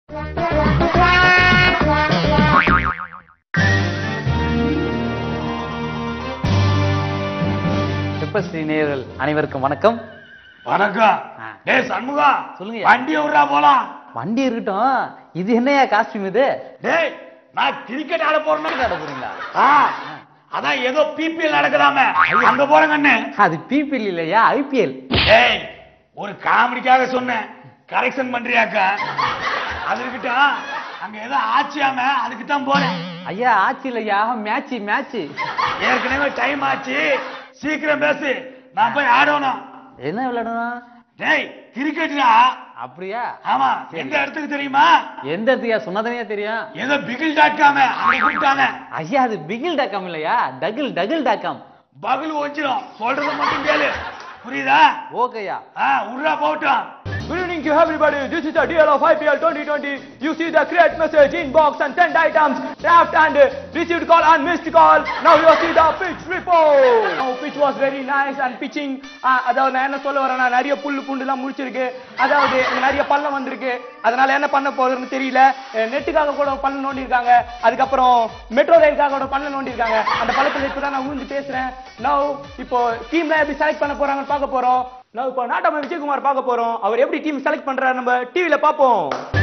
நேயர்கள் அனைவருக்கும் வணக்கம். வணக்கம். டேய் சண்முகா, சொல்லுங்க. வண்டி விடுறா போலாம். வண்டி இருக்கட்டும். இது என்னையா காஸ்டியூம் இது? டேய் நான் கிரிக்கெட் ஆட போறேன்னு ஆட போறீங்களா? அதான் ஏதோ பிபிஎல் நடக்குதாமே, அங்க போறேங்க அண்ணே. அது பிபிஎல் இல்லையா, ஐபிஎல். டேய் ஒரு காமெடிக்காக சொன்னேன், கரெக்ஷன் பண்றியாக்கா? அது இருக்கட்டும், அங்க ஏதோ ஆச்சியாம, அதுக்கு தான் போறேன். ஐயா ஆச்சு இல்லையா, மேட்ச் மேட்ச். ஏற்கனவே டைம் ஆச்சு, சீக்கிரம் பேசு, நான் போய் ஆடணும். என்ன விளையாடணும்? டேய் கிரிக்கெட்டா? அப்படியா? ஆமா. எந்த இடத்துக்கு தெரியுமா? எந்த இடத்துக்கு சொன்னதே தெரியும். ஏதோ பிகில்.com அங்க கூப்பிட்டாங்க. ஐயா அது பிகில்.com இல்லையா, டகில்.com. பகில் ஓஞ்சிரும், சொல்றத மட்டும் கேளு, புரியுதா? ஓகேயா. உர்ரா போட்டும். Good evening to everybody. This is the deal of IPL 2020. You see the create message inbox and send items, draft and received call and missed call. Now you see the pitch report. Now pitch was very nice and pitching. அதாவது நான் என்ன சொல்ல வரேன்னா, நிறைய புல்லு புண்டுலாம் முடிச்சிருக்கு, அதாவது நிறைய பள்ளம் வந்திருக்கு. அதனால என்ன பண்ண போறதுன்னு தெரியல. நெட்டுக்காக கூட பள்ளம் நோண்டி இருக்காங்க, அதுக்கப்புறம் மெட்ரோ ரயிலுக்காக கூட பள்ளம் நோண்டி இருக்காங்க. அந்த பள்ளத்துல இப்பதான் நான் ஊந்து பேசுறேன். Now இப்போ டீம்ல எப்படி செலக்ட் பண்ண போறாங்கன்னு பார்க்க போறோம். நான் இப்போ நாட்டாம விஜயகுமார் பார்க்க போறோம். அவர் எப்படி டீம் செலக்ட் பண்றாரு நம்ம டிவில பாப்போம்.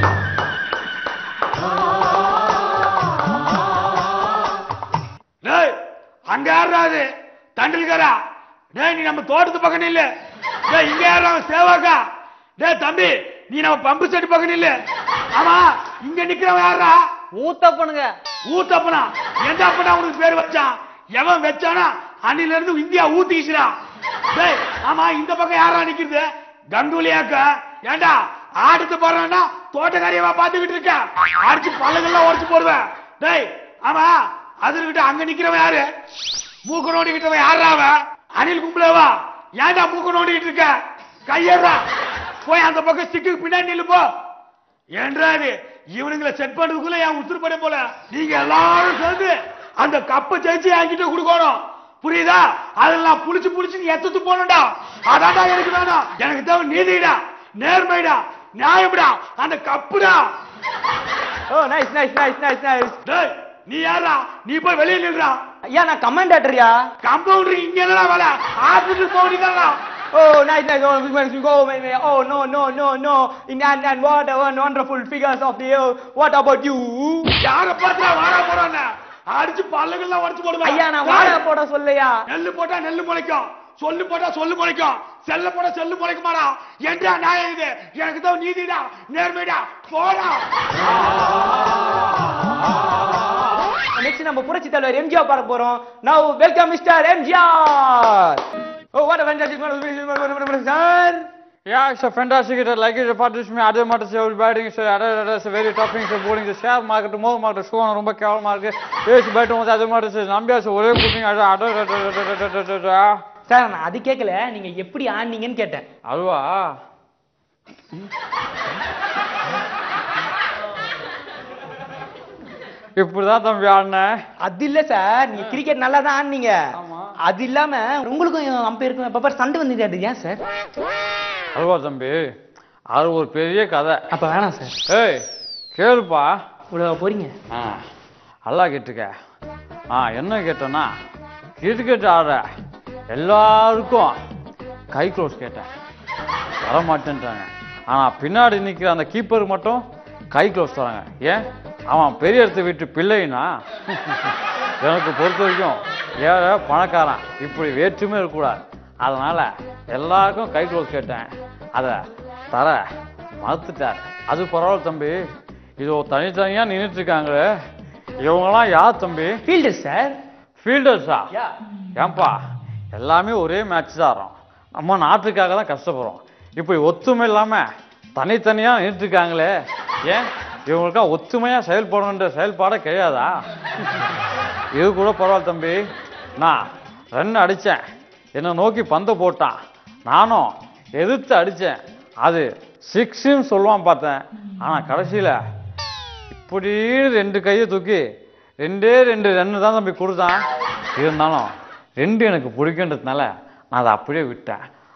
டேய் அங்க யாராது? தண்டல்கரா? டேய் நீ நம்ம தோட்டத்து பக்கம் இல்ல. டேய் இங்க யாராவது? சேவாக்கா? டேய் தம்பி நீ நம்ம பம்பு செட் பக்கம் இல்ல. ஆமா இங்க நிக்கிறவன் யாரா? ஊத்தப்பனுங்க. ஊத்தப்பனா? எந்த அப்பனா உனக்கு பேர் வச்சான்? எவன் வச்சானா அன்னில இருந்து இந்தியா ஊத்திக்கிச்சுடா. டேய் ஆமா இந்த பக்கம் யாரா நிக்கிறது? கங்குலியாக்கா? ஏண்டா ஆடுத்து போறான்னா தோட்டக்காரியவா பாத்துக்கிட்டு இருக்க? அடிச்சு பல்லங்கள்லாம் உடைச்சு போடுவேன். டேய் ஆமா அது இருக்கட்டும், அங்க நிக்கிறவன் யாரு? மூக்க நோண்டிக்கிட்டவன் யாரா? அவன் அனில் கும்பலேவா? ஏண்டா மூக்க நோண்டிக்கிட்டு இருக்க? கையேறா, போய் அந்த பக்கம் ஸ்டிக்கு பின்னாடி நில்லு போ. ஏன்றாது இவனுங்களை செட் பண்றதுக்குள்ள என் உசுறுபட போல. நீங்க எல்லாரும் சேர்ந்து அந்த கப்பை ஜெயிச்சு என்கிட்ட கொடுக்கணும், புரியுதா? அதெல்லாம் புடிச்சு புடிச்சு நீ எத்து போனடா. அதான்டா எனக்கு வேணும். எனக்கு தேவை நீதிடா, நேர்மைடா, நியாயம்டா, அந்த கப்புடா. Oh nice nice nice nice nice. டேய் நீ யாரா? நீ போய் வெளிய நில்றா. ஐயா நான் கமெண்டேட்டர்யா. கம்பவுண்டர் இங்க என்னடா வேலை? ஆபீஸ்க்கு போறீங்களா? Oh nice nice. Oh we go. Oh no no no no. And what a wonderful figures of the year. What about you? யார பாத்தா வாடா போறானே? அடிச்சு பல்லங்கள்லாம் உடைச்சு போடுவா. ஐயா நான் வாடா போட சொல்லையா. நெல்லு போட்டா நெல்லு முளைக்கும், சொல்லு போட்டா சொல்லு முளைக்கும், செல்ல போட்டா செல்லு முளைக்குமாடா. என்றா நியாயம் இது? எனக்கு தான் நீதிடா, நேர்மைடா, போடா. நெக்ஸ்ட் நம்ம புரட்சி தலைவர் எம்ஜிஆர் பார்க்க போறோம். Now welcome Mr. MGR. Oh what a fantastic sir. Yeah, it's a fantastic. I like it. Apart from me, other matters are batting. It's a very tough thing. So bowling the share market, more market, show on rumba cow market. Yes, but other matters is Nambia. So we're putting other. Sir நான் அது கேட்கல, நீங்க எப்படி ஆனீங்கன்னு கேட்டேன். அதுவா? இப்படிதான் தம்பி ஆடினேன். அது இல்ல சார், நீங்க கிரிக்கெட் நல்லா தான் ஆடுனீங்க. அது இல்லாம உங்களுக்கும் அம்பையருக்கும் எப்ப சண்டை வந்தது ஏன் சார்? அதுவா தம்பி, அது ஒரு பெரிய கதை. அப்ப வேணாம் சார். ஏய் கேளுப்பா. இவ்வளவு போறீங்க? நல்லா கேட்டுக்க. என்ன கேட்டேன்னா, கிரிக்கெட் ஆடுற எல்லாருக்கும் கை க்ளோஸ் கேட்டேன், வர மாட்டேன்ட்டாங்க. ஆனா பின்னாடி நிக்கிற அந்த கீப்பருக்கு மட்டும் கை க்ளோஸ் தராங்க. ஏன்? அவன் பெரிய இடத்த வீட்டு பிள்ளைனா. எனக்கு பொறுத்த வரைக்கும் ஏழை பணக்காரன் இப்படி வேற்றுமே இருக்கக்கூடாது. அதனால எல்லாருக்கும் கை க்ளோஸ் கேட்டேன், அதை தர மறுத்துட்டார். அது பரவாயில்ல தம்பி, இது தனித்தனியா நின்றுட்டு இருக்காங்களே, இவங்கெல்லாம் யார் தம்பி? Fielders sir. ஃபீல்டர்ஸா? ஏன்பா எல்லாமே ஒரே மேட்ச் தான் ஆடுறோம், நம்ம நாட்டுக்காக தான் கஷ்டப்படுறோம். இப்படி ஒத்துமை இல்லாம தனித்தனியா நின்றுட்டு இருக்காங்களே, ஏன் இவங்களுக்கா ஒத்துமையா செயல்படணுன்ற செயல்பாடே கிடையாதா? இது கூட பரவாயில்ல தம்பி, நான் ரன் அடித்தேன், என்னை நோக்கி பந்தை போட்டான், நானும் எதிர்த்து அடித்தேன், அது 6ன்னு சொல்லுவான் பார்த்தேன். ஆனால் கடைசியில் இப்படி 2 கையை தூக்கி 2 ரன்னு தான் தம்பி கொடுத்தான். இருந்தாலும் 2 எனக்கு பிடிக்கின்றதுனால நான் அதை அப்படியே விட்டேன்.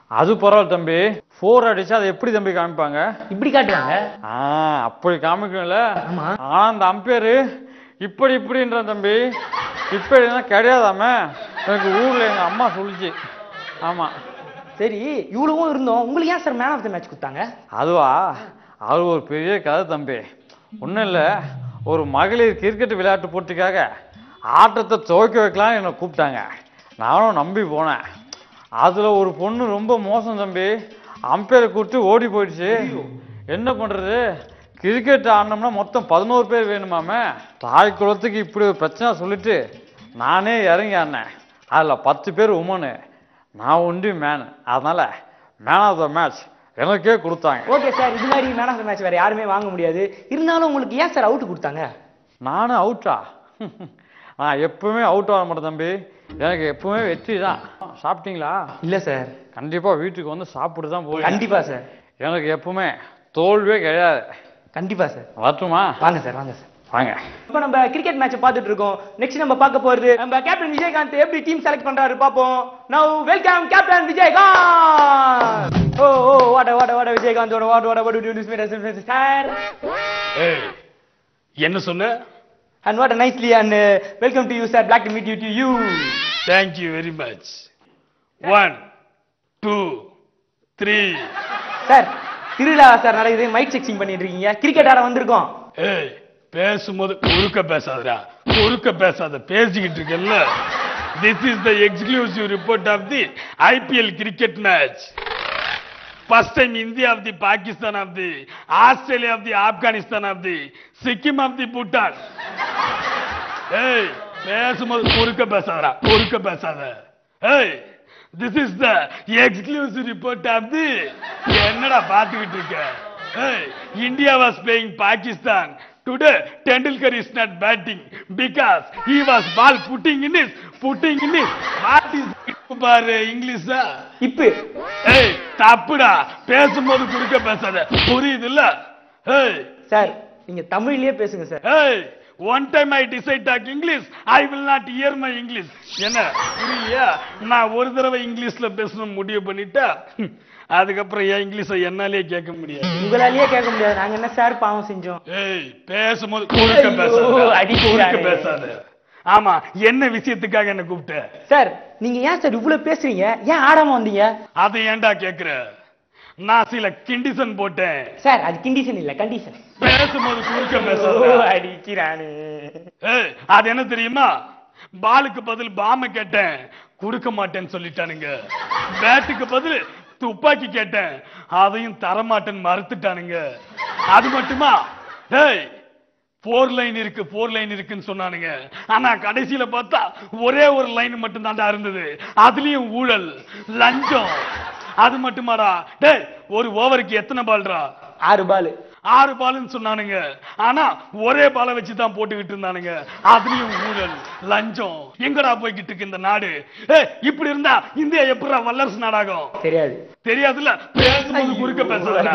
அது பரவாயில்ல தம்பி. 4 அடிச்சா அதை எப்படி தம்பி காமிப்பாங்க? இப்படி காட்டுவாங்க. அப்படி காமிக்கணும்ல. ஆமா. ஆனா அந்த அம்பையரு இப்படி இப்படின்ற தம்பி. இப்படின்னா கிடையாதாமே. எனக்கு ஊர்ல எங்க அம்மா சொல்லிச்சு. ஆமா. சரி, இவ்வளவும் இருந்தோம், உங்களுக்கு ஏன் sir man of the match கொடுத்தாங்க? அதுவா, அது ஒரு பெரிய கதை தம்பி. ஒன்றும் இல்லை, ஒரு மகளிர் கிரிக்கெட் விளையாட்டு போட்டிக்காக ஆட்டத்தை துவக்க வைக்கலாம்னு என்னை கூப்பிட்டாங்க. நானும் நம்பி போனேன். அதில் ஒரு பொண்ணு ரொம்ப மோசம் தம்பி. அம்பையரை கூப்பிட்டு ஓடி போயிடுச்சு. என்ன பண்ணுறது? கிரிக்கெட் ஆடினோம்னா மொத்தம் 11 பேர் வேணுமாமே. தாய் குலத்துக்கு இப்படி ஒரு பிரச்சனை சொல்லிட்டு நானே இறங்கி ஆடினேன். அதில் 10 பேர் உமனு, நான் ஒண்டி மேன். அதனால மேன் ஆஃப் த மேட்ச் எனக்கே கொடுத்தாங்க. ஓகே சார், இது மாதிரி மேன் ஆஃப் த மேட்ச் வேற யாருமே வாங்க முடியாது. இருந்தாலும் உங்களுக்கு ஏன் சார் அவுட் கொடுத்தாங்க? நானும் அவுட்டா? நான் எப்பவுமே அவுட் ஆக மாட்டேன் தம்பி. எனக்கு எப்பவுமே வெற்றி தான். சாப்பிட்டீங்களா? இல்ல சார். கண்டிப்பா வீட்டுக்கு வந்து சாப்பிட்டு தான் போய். கண்டிப்பா சார். எனக்கு எப்பவுமே தோல்வியே கிடையாது. கண்டிப்பா சார். வரட்டுமா? வாங்க சார், வாங்க சார், வாங்க. இப்போ நம்ம கிரிக்கெட் மேட்ச் பார்த்துட்டு இருக்கோம். நெக்ஸ்ட் நம்ம பார்க்க போறது நம்ம கேப்டன் விஜயகாந்த் எப்படி டீம் செலக்ட் பண்றாரு பாப்போம். Now welcome captain Vijayakanth. Oh what Vijayakanth what do you do this sir? ஏய், என்ன சொன்ன? And what a nicely and welcome to you sir, glad to meet you to you. Thank you very much. 1 2 3. Sir, திருவிழா sir நடக்குது, mike checking பண்ணிட்டு இருக்கீங்க. Cricket ஆட வந்திருக்கோம். ஏய், பேசும்போது குறுக்க பேசாதடா. குறுக்க பேசாத, பேசிக்கிட்டு இருக்கல்ல. This is the exclusive report of the IPL cricket match. First time India of the Pakistan of the Australia of the Afghanistan of the Sikkim of the Bhutan. ஏய், பேசும்போது குறுக்க பேசாதடா, குறுக்க பேசாத. ஏய், this is the exclusive report of the. என்னடா பாத்துக்கிட்டு இருக்க? ஏய், India was playing Pakistan. Today Tendulkar is not batting because he was ball putting in his what is பாரு இங்கிலீஷா? இப்போ ஏய், தப்புடா. பேசும்போது குறுக்க பேசாத, புரியுதுல்ல? ஏய் சார், நீங்க தமிழ்லயே பேசுங்க சார். ஏய், one time I decide talk English, I will not hear my English. என்ன புரியலையா? நான் ஒரு தடவை இங்கிலீஷ்ல பேசணும் முடிவு பண்ணிட்டா, அதுக்கப்புறம் என் இங்கிலீஷை என்னாலே கேட்க முடியாது. உங்களாலேயே கேட்க முடியாது. நாங்க என்ன சார் பாவம் செஞ்சோம்? ஏய், பேசும்போது குறுக்க பேசாத. ஆமா, என்ன விஷயத்துக்காக என்ன கூப்பிட்ட? சார், நீங்க ஏன் சார் இவ்வளவு பேசுறீங்க? ஏன் ஆடாம வந்தீங்க? அதை ஏன்டா கேக்குற? நான் சில கண்டிஷன் போட்டேன். சார், அது கண்டிஷன் இல்ல, கண்டிஷன். பேசும்போது குறுக்க பேசாத. அடிக்கிறானே. ஏய், அது என்ன தெரியுமா? பாலுக்கு பதில் பாம கேட்டேன், கொடுக்க மாட்டேன்னு சொல்லிட்டானுங்க. பேட்டுக்கு பதில் துப்பாக்கி கேட்டேன், அதையும் தரமாட்டேன்னு மறுத்துட்டானுங்க. அது மட்டுமா? ஏய், 4 லைன் இருக்குன்னு சொன்னானுங்க. ஆனா கடைசியில பார்த்தா ஒரே ஒரு லைன் மட்டும் தான்டா இருந்தது. அதுலயும் ஊழல், லஞ்சம். அது மட்டுமாடா? டேய், ஒரு ஓவருக்கு எத்தனை பால்டா? 6 பால். 6 பால்னு சொன்னானுங்க. ஆனா ஒரே பாலை வச்சுதான் போட்டுக்கிட்டு இருந்தானுங்க. அதுலயும் ஊழல், லஞ்சம். எங்கடா போய்கிட்டு இருக்கு இந்த நாடு? இப்படி இருந்தா இந்தியா எப்படா வல்லரசு நாடாகும்? தெரியாதுல்ல. பேசும்போது குறுக்க பேசுறா.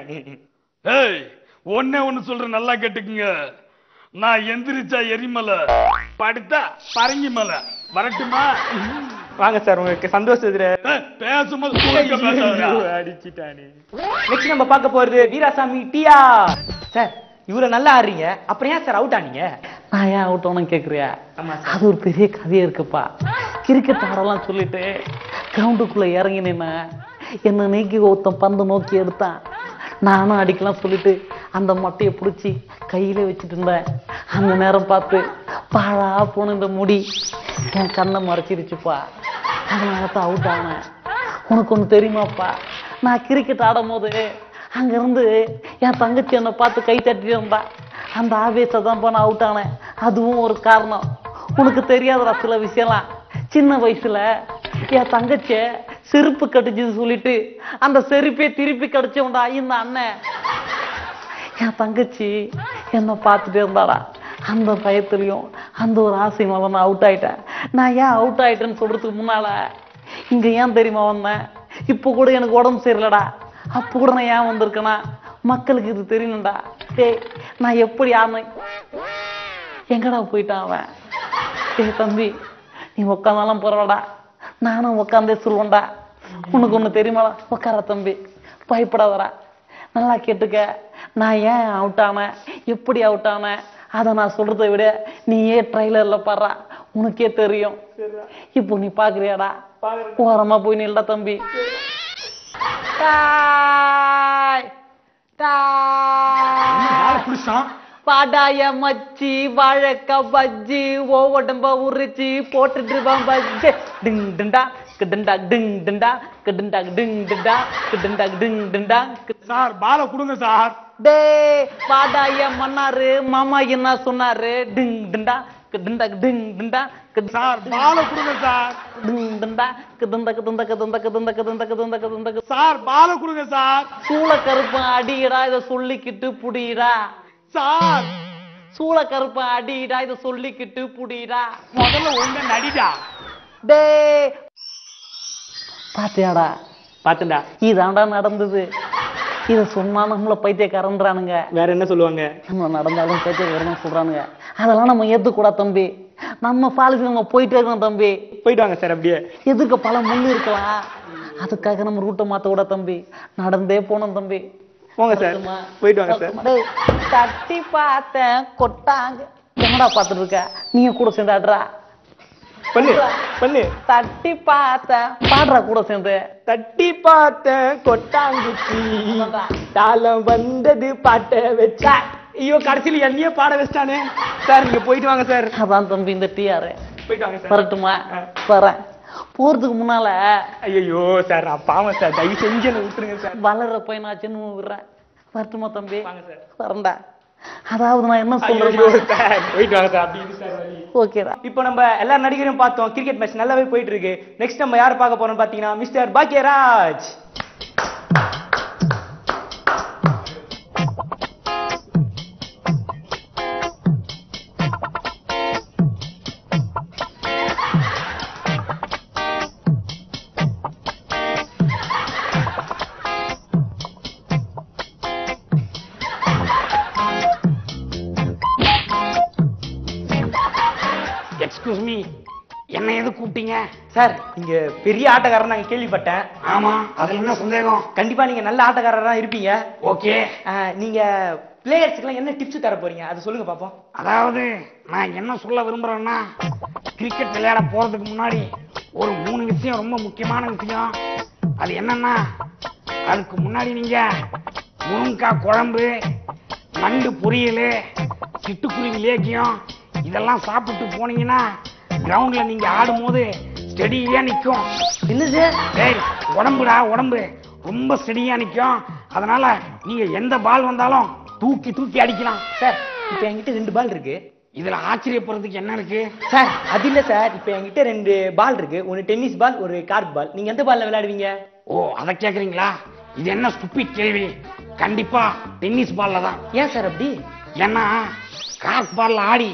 ஏய், ஒண்ணு சொல்ற, நல்லா கேட்டுக்குங்க. நான் எந்திரிச்சா எரிமலை, படுத்தா பரங்கி மலை. வரட்டுமா? வாங்க சார், உங்களுக்கு சந்தோஷத்துல பேசும்போது அடிச்சிட்டானே. நெக்ஸ்ட் நம்ம பார்க்க போறது வீராசாமி டியா. சார், இவ்வளவு நல்லா ஆடுறீங்க, அப்புறம் ஏன் சார் அவுட் ஆனீங்க? நான் ஏன் அவுட் ஆனு கேக்குறியா? ஆமா, அது ஒரு பெரிய கதையே இருக்குப்பா. கிரிக்கெட் ஆடலாம் சொல்லிட்டு கிரவுண்டுக்குள்ள இறங்கினேன்னா என்ன நீக்கி ஒருத்தன் பந்து நோக்கி எடுத்தான். நானும் அடிக்கலாம் சொல்லிட்டு அந்த மட்டையை பிடிச்சி கையில வச்சுட்டு இருந்தேன். அந்த நேரம் பார்த்து பாழா போன இந்த முடி என் கண்ணை மறைச்சிருச்சுப்பா. அதனால தான் அவுட் ஆனேன். உனக்கு ஒன்று தெரியுமாப்பா, நான் கிரிக்கெட் ஆடும் போது அங்கிருந்து என் தங்கச்சி என்னை பார்த்து கை தட்டிட்டு இருந்தா. அந்த ஆவேசம் தான் நான் அவுட் ஆனேன். அதுவும் ஒரு காரணம். உனக்கு தெரியாதடா சில விஷயம்லாம். சின்ன வயசுல என் தங்கச்சிய செருப்பு கடிச்சுன்னு சொல்லிட்டு அந்த செருப்பே திருப்பி கடிச்சவன்டா இந்த அண்ணன். என் தங்கச்சி என்னை பார்த்துட்டே இருந்தாடா. அந்த பயத்துலையும் அந்த ஒரு ஆசையினால நான் அவுட் ஆயிட்டேன். நான் ஏன் அவுட் ஆயிட்டேன்னு சொல்றதுக்கு முன்னால இங்க ஏன் தெரியுமா வந்தேன்? இப்போ கூட எனக்கு உடம்பு சரியில்லடா. அப்போ கூட நான் ஏன் வந்திருக்கேன்னா மக்களுக்கு இது தெரியணும்டா. டேய், நான் எப்படி ஆனேன்? எங்கடா போயிட்டான் அவன்? டேய் தம்பி, நீ உட்காந்தாலும் பரவாடா, நானும் உட்காந்தே சொல்லுவேன்டா. உனக்கு ஒண்ணு தெரியுமா? உட்கார தம்பி, பயப்படாதடா. நல்லா கேட்டுக்க. நான் ஏன் அவுட் ஆனேன், எப்படி அவுட் ஆனேன், அதை நான் சொல்றதை விட நீயே ட்ரைலர்ல பாடுறா, உனக்கே தெரியும். இப்போ நீ பாக்குறியாடா? ஓரமா போய் நில்டா தம்பி. தாய் தாய் பாடாய மச்சி வாழைக்கா பஜ்ஜி ஓ உடம்ப உரிச்சி போட்டுட்டு பஜ்ஜி டிங் டிண்டா கிடண்டா டிங் டிண்டா கிடண்டா டிங் டிண்டா கிடண்டா டிங் டிண்டா. சார் பாலை கொடுங்க சார். டே பாடாய மன்னாரு மாமா என்ன சொன்னாரு? டிங் டிண்டா கிடண்டா டிங் டிண்டா சார் பாலை கொடுங்க சார். டிங் டிண்டா கிடண்டா கிடண்டா கிடண்டா கிடண்டா கிடண்டா கிடண்டா கிடண்டா. சார் பாலை கொடுங்க சார். சூள கருப்பன் அடிடா, இதை சொல்லிக்கிட்டு புடிடா. சார் சூள கருப்பன் அடிடா, இதை சொல்லிக்கிட்டு புடிடா. முதல்ல ஒண்ணு நடிடா. டே பாத்தியாடா? பாத்துண்டா. இதாண்டா நடந்தது. இத சொன்னா நம்மள பைத்தியக்காரன்றானுங்க. வேற என்ன சொல்லுவாங்க? நம்ம நடந்தாலும் பைத்தியக்காரன் சொல்றானுங்க. அதெல்லாம் நம்ம ஏத்துக்கூடாது தம்பி. நம்ம பாலுக்கு நம்ம போயிட்டே இருக்கோம் தம்பி. போயிட்டு வாங்க சார். அப்படியே எதுக்கு பல முள்ளு இருக்கலாம், அதுக்காக நம்ம ரூட்டை மாத்த கூட தம்பி. நடந்தே போனோம் தம்பி. போங்க சார், போயிட்டு வாங்க சார். டேய், தட்டி பார்த்தேன் கொட்டாங்க. என்னடா பாத்துட்டு இருக்க? நீங்க கூட சேர்ந்து ஆடுறா. பண்ணு பண்ணு. தட்டி பார்த்தேன் பாடுறா கூட சேர்ந்து. தட்டி பார்த்தேன் கொட்டாங்குச்சி, தாளம் வந்தது பாட்ட வச்சா. ஐயோ கடைசியில் என்னையே பாட வச்சிட்டானே. சார் நீங்க போயிட்டு வாங்க சார். அதான் தம்பி இந்த டிஆர். போயிட்டு வாங்க சார். வரட்டுமா? வரேன். போறதுக்கு முன்னால ஐயோ சார் பாவம் சார், தயவு செஞ்சு என்ன விட்டுருங்க சார். வளர்ற பையனாச்சுன்னு விடுறேன். வரட்டுமா தம்பி? வாங்க சார். வரண்டா. அதாவது நான் என்ன ஐயோ சொல்றேன், சார் போயிட்டு வாங்க சார். அப்படி சார் வழி. ஓகேடா. இப்போ நம்ம எல்லா நடிகரையும் பார்த்தோம். கிரிக்கெட் மேட்ச் நல்லாவே போயிட்டு இருக்கு. நெக்ஸ்ட் நம்ம யார் பார்க்க போறோம் பாத்தீங்கன்னா மிஸ்டர் பாக்கியராஜ். எக்ஸ்கியூஸ் மீ, என்ன எது கூப்பிட்டீங்க? சார் நீங்க பெரிய ஆட்டக்காரர் நாங்க கேள்விப்பட்டேன். ஆமா, அதுல என்ன சந்தேகம்? கண்டிப்பா நீங்க நல்ல ஆட்டக்காரரா இருப்பீங்க. ஓகே. நீங்க பிளேயர்ஸ்க்குலாம் என்ன டிப்ஸ் தர போறீங்க அதை சொல்லுங்க பாப்போம். அதாவது நான் என்ன சொல்ல விரும்புறேன்னா, கிரிக்கெட் விளையாட போறதுக்கு முன்னாடி ஒரு 3 விஷயம் ரொம்ப முக்கியமான விஷயம். அது என்னன்னா, அதுக்கு முன்னாடி நீங்க முருங்கைக்காய் குழம்பு, நண்டு பொரியல், சிட்டுக்குருவி லேக்கியம் இதெல்லாம் சாப்பிட்டு போனீங்கன்னா கிரவுண்ட்ல நீங்க ஆடும்போது ஸ்டெடியா நிக்கும். என்னது? டேய் உடம்புடா, உடம்பு ரொம்ப ஸ்டெடியா நிக்கும். அதனால நீங்க எந்த பால் வந்தாலும் தூக்கி தூக்கி அடிக்கலாம். சார் இப்போ என்கிட்ட 2 பால் இருக்கு. இதுல ஆச்சரியப்படுறதுக்கு என்ன இருக்கு? சார் அது இல்ல சார், இப்போ என்கிட்ட 2 பால் இருக்கு. ஒன்னு டென்னிஸ் பால், ஒரு கார்க் பால். நீங்க எந்த பால்ல விளையாடுவீங்க? ஓ அதை கேக்குறீங்களா? இது என்ன ஸ்டூபிட் கேள்வி. கண்டிப்பா டென்னிஸ் பால்ல தான். ஏன் சார் அப்படி? ஏன்னா கார்க் பால்ல ஆடி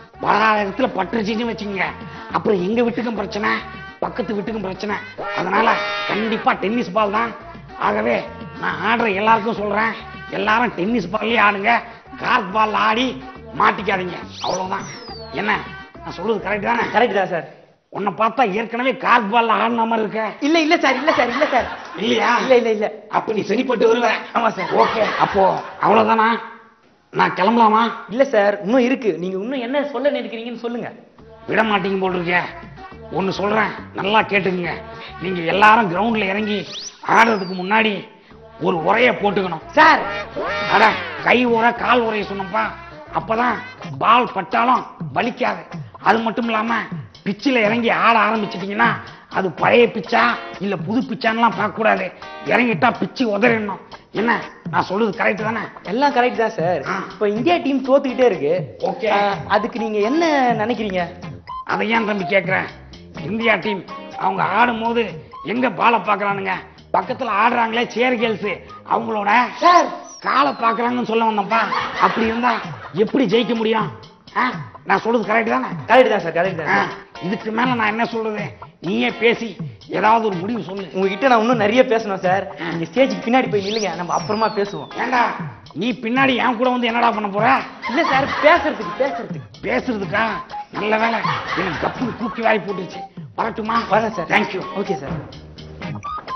பல இடத்துல பட்டுருச்சுன்னு வச்சுக்கோங்க, அப்புறம் எங்க வீட்டுக்கும் பிரச்சனை, பக்கத்து வீட்டுக்கும் பிரச்சனை. அதனால கண்டிப்பா டென்னிஸ் பால் தான். ஆகவே நான் ஆடுற எல்லாருக்கும் சொல்றேன், எல்லாரும் டென்னிஸ் பால்லயே ஆடுங்க. கார்க் பால்ல ஆடி மாட்டிக்காதீங்க. அவ்வளவுதான். என்ன நான் சொல்றது கரெக்ட் தானே? கரெக்ட் தான் சார். உன்னை பார்த்தா ஏற்கனவே கார்க் பால்ல ஆடின மாதிரி இருக்க. இல்ல இல்ல சார், இல்ல சார், இல்ல சார். இல்லையா? இல்ல இல்ல இல்ல. அப்ப நீ சரிப்பட்டு வருவ. ஆமா சார். ஓகே, அப்போ அவ்வளவுதானா? நான் கிளம்பலாமா? இல்ல சார், இன்னும் இருக்கு. நீங்க இன்னும் என்ன சொல்ல நினைக்கிறீங்கன்னு சொல்லுங்க. விட மாட்டீங்க போல் இருக்க. ஒன்னு சொல்றேன், நல்லா கேட்டுக்குங்க. நீங்க எல்லாரும் கிரவுண்ட்ல இறங்கி ஆடுறதுக்கு முன்னாடி ஒரு உரைய போட்டுக்கணும். சார் அட கை உரை கால் உரைய சொன்னப்பா. அப்பதான் பால் பட்டாலும் வலிக்காது. அது மட்டும் இல்லாம பிச்சில இறங்கி ஆட ஆரம்பிச்சிட்டீங்கன்னா அது பழைய பிச்சா இல்ல புது பிச்சான்லாம் பார்க்க கூடாது. இறங்கிட்டா பிச்சு உதறிடணும். என்ன நான் சொல்றது கரெக்ட் தானே? எல்லாம் கரெக்ட் தான் சார். இப்போ இந்தியா டீம் தோத்துக்கிட்டே இருக்கு. ஓகே. அதுக்கு நீங்க என்ன நினைக்கிறீங்க? அதை ஏன் தம்பி கேட்கிறேன்? இந்தியா டீம் அவங்க ஆடும் போது எங்க பாலை பாக்குறானுங்க, பக்கத்துல ஆடுறாங்களே சேர் கேர்ள்ஸ், அவங்களோட சார் காலை பாக்குறாங்கன்னு சொல்ல வந்தப்பா. அப்படி இருந்தா எப்படி ஜெயிக்க முடியும்? நான் சொல்றது கரெக்ட் தானே? கரெக்ட் தான் சார், கரெக்ட் தான். இதுக்கு மேல நான் என்ன சொல்றது? நீயே பேசி ஏதாவது ஒரு முடிவு சொல்லு. உங்ககிட்ட நான் இன்னும் நிறைய பேசணும் சார். நீங்க ஸ்டேஜுக்கு பின்னாடி போய் நில்லுங்க, நம்ம அப்புறமா பேசுவோம். ஏண்டா நீ பின்னாடி என் கூட வந்து என்னடா பண்ண போற? இல்ல சார், பேசுறதுக்கு பேசுறதுக்கு பேசுறதுக்கா? நல்ல வேலை, எனக்கு கப்பு தூக்கி வாரி போட்டுருச்சு. வரட்டுமா? வரேன் sir. Thank you. Okay sir.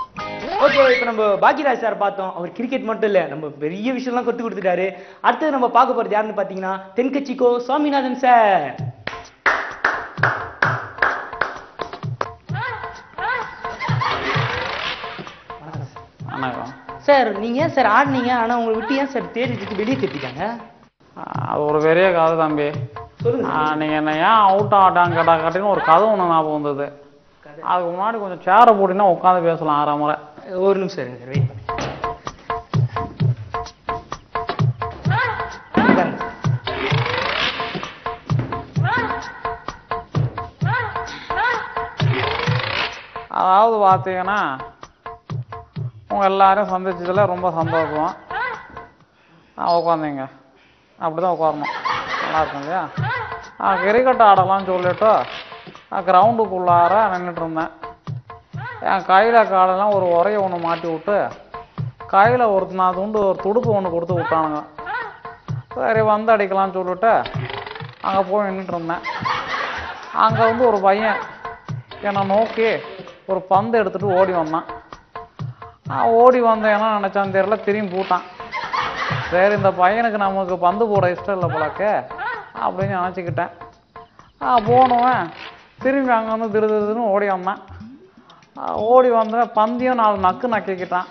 Okay, இப்போ நம்ம பாக்கியராஜ் சார் பார்த்தோம். அவர் கிரிக்கெட் மட்டும் இல்ல, நம்ம பெரிய விஷயம்லாம் கத்து கொடுத்துட்டாரு. அடுத்து நம்ம பார்க்க போறது யாருன்னு பாத்தீங்கன்னா தென்கட்சிக்கோ சுவாமிநாதன் சார். சார் நீங்க ஏன் சார் ஆடினீங்க, ஆனா உங்களை விட்டு ஏன் சார் தேடிட்டு வெளியே கட்டிட்டாங்க? அது ஒரு பெரிய கதை தம்பி. நீங்க என்ன ஏன் அவுட் ஆட்டாங்க கேட்டா காட்டின்னு ஒரு கதை ஒண்ணு ஞாபகம் வந்தது. அதுக்கு முன்னாடி கொஞ்சம் சேரை போட்டிங்கன்னா உட்காந்து பேசலாம் 6 முறை. ஒரு நிமிஷம் இருங்க சார், வெயிட் பண்ணுங்க. அதாவது பார்த்தீங்கன்னா உங்க எல்லாரும் சந்திச்சதுல ரொம்ப சந்தோஷம். உட்காந்தீங்க அப்படிதான் உட்காரணும், நல்லா இருக்கும் இல்லையா? கிரிக்கெட் ஆடலாம்னு சொல்லிட்டு கிரவுண்டுக்குள்ளார நின்றுட்டு இருந்தேன். என் கையில் காலெல்லாம் ஒரு உரையை ஒன்று மாட்டி விட்டு கையில் நான் ஒரு துடுப்பு ஒன்று கொடுத்து விட்டானுங்க. சரி வந்து அடிக்கலாம்னு சொல்லிட்டு அங்கே போய் நின்றுட்டு இருந்தேன். அங்கே ஒரு பையன் என்னை நோக்கி ஒரு பந்து எடுத்துகிட்டு ஓடி வந்தான். ஓடி வந்தேன்னா நினச்சான்னு தெரியல, திரும்பி போட்டான். சரி இந்த பையனுக்கு நமக்கு பந்து போட இஷ்டம் இல்லை போலக்க அப்படின்னு நினச்சிக்கிட்டேன். போனவன் திரும்பி அங்கே திருதுன்னு ஓடி வந்தான். ஓடி வந்த பந்தையும் 4 நக்கு நக்கிக்கிட்டான்.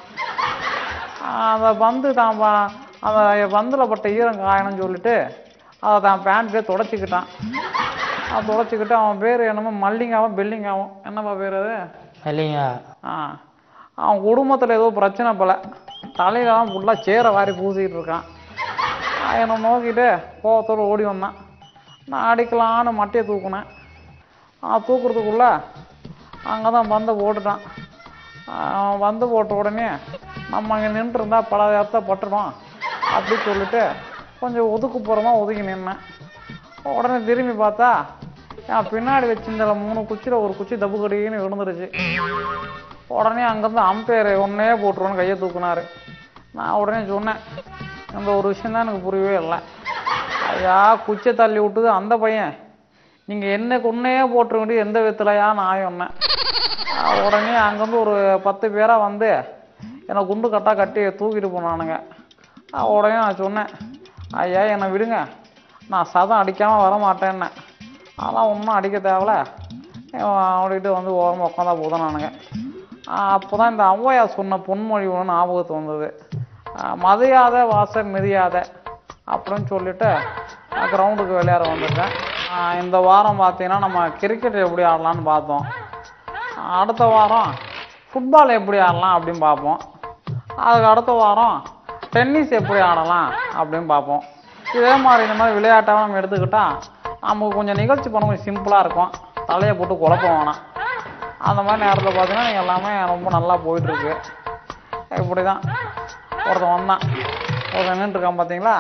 அந்த பந்து தான் அந்த பந்தில் பட்ட ஈரம் காயணும்னு சொல்லிட்டு அதை தான் பேண்ட்லேயே தொடச்சிக்கிட்டான். தொடச்சிக்கிட்டு அவன் பேர் என்னமோ மல்லிங்காவும் பில்லிங்காவும், என்னப்பா பேர் அது? இல்லைங்க. அவன் குடும்பத்தில் ஏதோ பிரச்சனை போல, தலையிலாம் ஃபுல்லாக சேரை வாரி பூசிக்கிட்டு இருக்கான். என்னை நோக்கிட்டு கோவத்தோடு ஓடி வந்தான். நான் அடிக்கலான்னு மட்டையை தூக்குனேன். தூக்குறதுக்குள்ள அங்கே தான் பந்தை போட்டுட்டான். பந்து போட்ட உடனே நம்ம அங்கே நின்றுருந்தா பல இடத்த பட்டுடும் அப்படின்னு சொல்லிட்டு கொஞ்சம் ஒதுக்குப்புறமாக ஒதுக்கி நின்னேன். உடனே திரும்பி பார்த்தா என் பின்னாடி வச்சிருந்த 3 குச்சியில் ஒரு குச்சி தப்பு கடின்னு விழுந்துருச்சு. உடனே அங்கேருந்து அம்பையர் ஒன்னே போட்டுருவோன்னு கையை தூக்குனாரு. நான் உடனே சொன்னேன், இந்த ஒரு விஷயம் தான் எனக்கு புரியவே இல்லை. ஐயா குச்சை தள்ளி விட்டுது அந்த பையன், நீங்கள் என்ன கொன்னையே போட்டுற வேண்டிய எந்த விதத்துலையா நான் சொன்னேன். உடனே அங்கேருந்து ஒரு 10 பேராக வந்து என்னை குண்டு கட்டாக கட்டி தூக்கிட்டு போனானுங்க. உடனே நான் சொன்னேன், ஐயா என்னை விடுங்க, நான் சதம் அடிக்காமல் வர மாட்டேன்னே. அதெல்லாம் ஒன்றும் அடிக்க தேவையில்ல அப்படின்ட்டு ஓரமாக உட்காந்தா போதுனானுங்க. அப்போ தான் இந்த ஔவையார் சொன்ன பொன்மொழி ஒன்று ஞாபகத்து வந்தது. மதியாத வாசல் மிதியாத அப்படின்னு சொல்லிட்டு கிரவுண்டுக்கு விளையாட வந்துட்டேன். இந்த வாரம் பார்த்தீங்கன்னா நம்ம கிரிக்கெட் எப்படி ஆடலான்னு பார்த்தோம். அடுத்த வாரம் ஃபுட்பால் எப்படி ஆடலாம் அப்படின்னு பார்ப்போம். அதுக்கு அடுத்த வாரம் டென்னிஸ் எப்படி ஆடலாம் அப்படின்னு பார்ப்போம். இதே மாதிரி இந்த மாதிரி விளையாட்டாக நம்ம எடுத்துக்கிட்டால் நமக்கு கொஞ்சம் நிகழ்ச்சி பண்ண கொஞ்சம் சிம்பிளாக இருக்கும், தலையை போட்டு குழப்பம் வேணாம். அந்த மாதிரி நேரத்தில் பார்த்தீங்கன்னா நீங்கள் எல்லாமே ரொம்ப நல்லா போயிட்டுருக்கு. இப்படி தான் ஒருத்தன் வந்தான், ஒருத்தன் நின்றுருக்கான் பார்த்தீங்களா?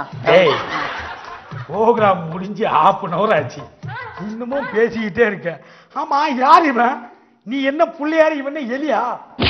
ப்ரோக்ராம் முடிஞ்சு 1/2 hour ஆச்சு, இன்னமும் பேசிக்கிட்டே இருக்க. ஆமா யார் இவன்? நீ என்ன புள்ளையாரு, இவன் எலியா?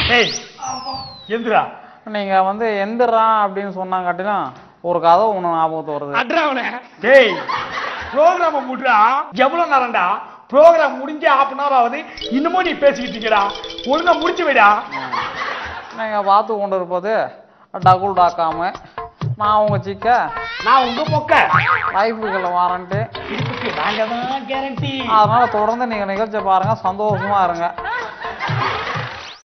எந்திரா. நீங்க எந்திரா அப்படின்னு சொன்னாங்காட்டினா ஒரு கதை ஒண்ணு ஞாபகத்து வருது. அட்ராவனே டேய், ப்ரோக்ராம் முடிடா. எவ்வளவு நேரம்டா? ப்ரோக்ராம் முடிஞ்சு 1/2 hour ஆகுது, இன்னமும் நீ பேசிக்கிட்டு இருக்கடா. ஒழுங்கா முடிச்சு வைடா. நீங்க பார்த்து கொண்டு இருப்பது டகுல் டாக்காம, நான் உங்க சிக்க, நான் உங்க மொக்க. லைஃபுக்குள்ள வாரண்ட்டு இதுக்கு நாங்க தான் கேரண்டி. அதனால தொடர்ந்து நீங்க நிகழ்ச்சி பாருங்க, சந்தோஷமா இருங்க.